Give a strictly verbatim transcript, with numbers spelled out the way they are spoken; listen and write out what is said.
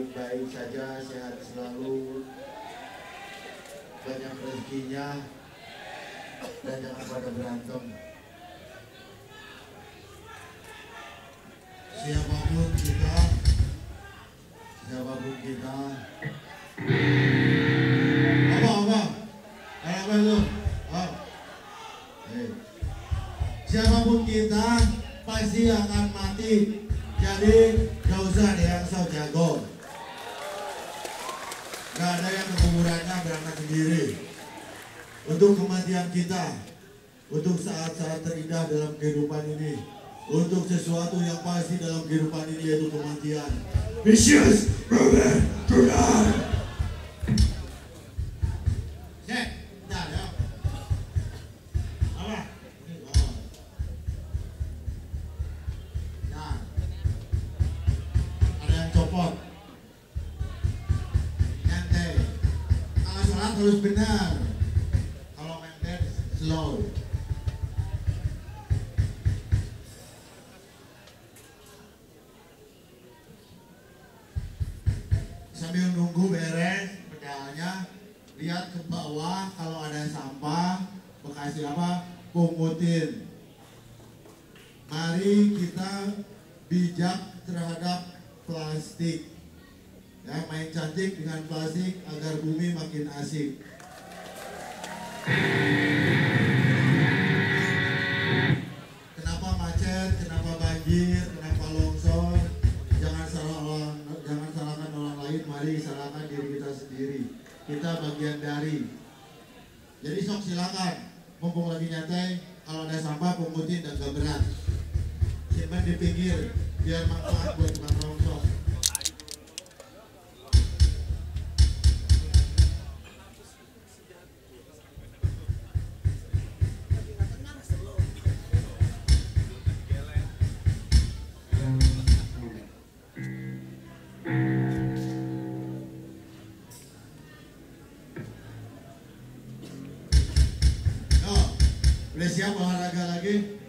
baik-baik saja, sehat selalu, banyak rezekinya, dan jangan pada berantem. Siapapun kita, siapapun kita, apa apa, apa itu? Oh. Hey. Siapapun kita pasti akan mati. Jadi gak usah ada yang so jago. Gak ada yang kekuburannya berangkat sendiri. Untuk kematian kita, untuk saat-saat terindah dalam kehidupan ini, untuk sesuatu yang pasti dalam kehidupan ini, yaitu kematian. Vicious Rebirth Tonight. Cek, bentar ya. Apa? Nah, ada yang copot. Nyantai. Kalau sholat harus benar. Kalau main dance slow. Sambil nunggu beres pedalnya, lihat ke bawah kalau ada sampah, bekas apa, pungutin. Mari kita bijak terhadap plastik. Ya, main cantik dengan plastik agar bumi makin asik. Kenapa macet, kenapa banjir, kenapa longsor? Jangan salah orang, jangan salahkan orang lain, mari salahkan diri kita sendiri. Kita bagian dari. Jadi sok silakan, mumpung lagi nyantai, kalau ada sampah pungutin dan gak berat. Simpan di pinggir, biar manfaat buat tukang rongsok. Udah siap olahraga lagi?